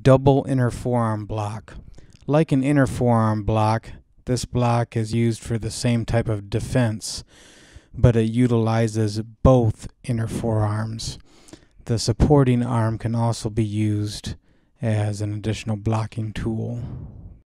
Double inner forearm block. Like an inner forearm block, this block is used for the same type of defense, but it utilizes both inner forearms. The supporting arm can also be used as an additional blocking tool.